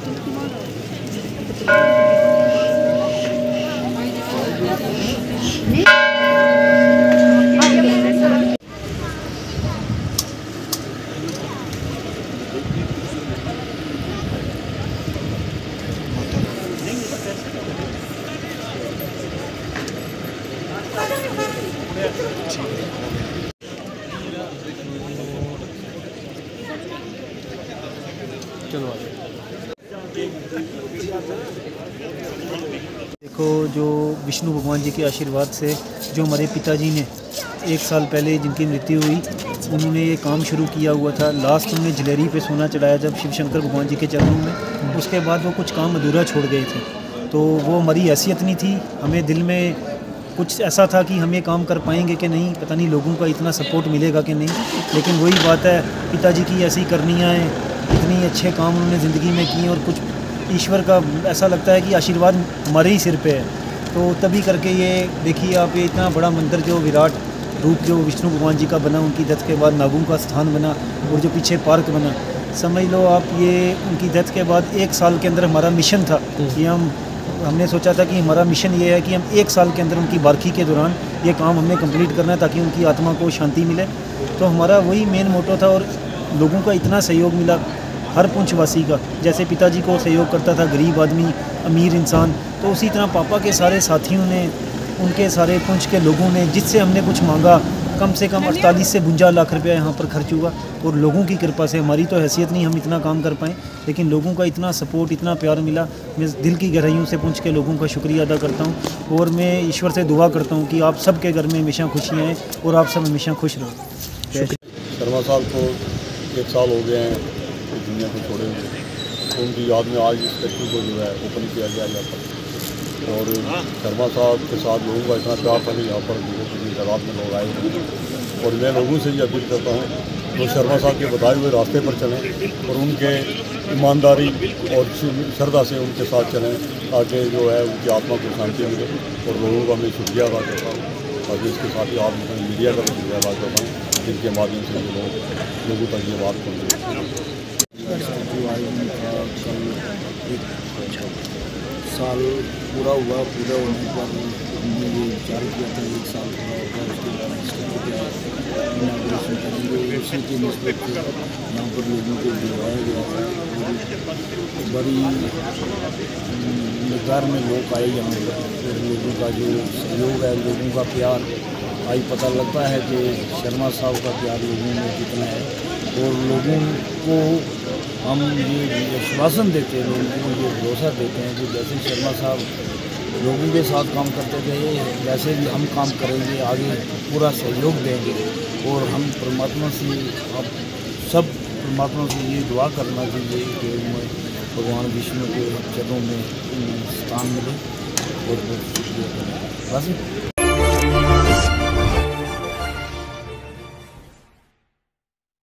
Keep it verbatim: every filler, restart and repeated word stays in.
चलो देखो, जो विष्णु भगवान जी के आशीर्वाद से जो हमारे पिताजी ने एक साल पहले जिनकी मृत्यु हुई, उन्होंने ये काम शुरू किया हुआ था। लास्ट उन्होंने जलेरी पे सोना चढ़ाया जब शिव शंकर भगवान जी के चरणों में। उसके बाद वो कुछ काम अधूरा छोड़ गए थे, तो वो हमारी हैसियत नहीं थी। हमें दिल में कुछ ऐसा था कि हम ये काम कर पाएंगे कि नहीं, पता नहीं लोगों का इतना सपोर्ट मिलेगा कि नहीं। लेकिन वही बात है, पिताजी की ऐसी करनियाँ हैं, इतनी अच्छे काम उन्होंने ज़िंदगी में किए और कुछ ईश्वर का ऐसा लगता है कि आशीर्वाद हमारे ही सिर पे है। तो तभी करके ये देखिए आप, ये इतना बड़ा मंदिर जो विराट रूप जो विष्णु भगवान जी का बना, उनकी डेथ के बाद नागों का स्थान बना, और जो पीछे पार्क बना, समझ लो आप, ये उनकी डेथ के बाद एक साल के अंदर हमारा मिशन था कि हम हमने सोचा था कि हमारा मिशन ये है कि हम एक साल के अंदर उनकी बारखी के दौरान ये काम हमने कंप्लीट करना है ताकि उनकी आत्मा को शांति मिले। तो हमारा वही मेन मोटो था, और लोगों का इतना सहयोग मिला हर पुंछवासी का। जैसे पिताजी को सहयोग करता था गरीब आदमी, अमीर इंसान, तो उसी तरह पापा के सारे साथियों ने, उनके सारे पुंछ के लोगों ने, जिससे हमने कुछ मांगा, कम से कम अड़तालीस से बुंजा लाख रुपया यहाँ पर खर्च हुआ। और लोगों की कृपा से, हमारी तो हैसियत नहीं हम इतना काम कर पाएँ, लेकिन लोगों का इतना सपोर्ट, इतना प्यार मिला। मैं दिल की गहराइयों से पुंछ के लोगों का शुक्रिया अदा करता हूँ, और मैं ईश्वर से दुआ करता हूँ कि आप सबके घर में हमेशा खुशियाँ हैं और आप सब हमेशा खुश रहो। शर्मा साहब को एक साल हो गए हैं दुनिया को छोड़े हुए, तो उनकी याद में आज इस स्टैचू को जो है ओपन किया गया यहाँ पर। और शर्मा साहब के साथ लोगों का इतना प्यार था कि यहाँ पर बहुत तादाद में लोग आए हुए हैं। और मैं लोगों से ये अपील करता हूँ तो शर्मा साहब के बताए हुए रास्ते पर चलें और उनके ईमानदारी और श्रद्धा से उनके साथ चलें, ताकि जो है उनकी आत्मा को शांति मिले। और लोगों का मैं शुक्रिया अदा करता हूँ, और इसके साथ ही आप मीडिया का भी शुक्रिया अदा करता हूँ, जिनके माध्यम से ये लोग लोगों तक ये बात पहुँचे। साल पूरा हुआ, पूरा होने पर हमने ये विचार किया था एक साल पूरा होगा, उसके बाद इनाग्रेशन करेंगे। उसी की निस्बत से यहाँ पर लोगों को बुलाया गया था, और बड़ी मकदार में लोग आए यहाँ पर। और लोगों का जो सहयोग है, लोगों का प्यार, आज पता लगता है कि शर्मा साहब का प्यार लोगों में कितना है। और लोगों को हम ये आश्वासन देते हैं, लोगों को ये भरोसा देते हैं कि जैसे शर्मा साहब लोगों के साथ काम करते थे, वैसे भी हम काम करेंगे, आगे पूरा सहयोग देंगे। और हम परमात्मा से, आप सब परमात्मा से ये दुआ करना चाहिए कि भगवान विष्णु के चरणों में स्थान मिले। बहुत बहुत शुक्रिया बस।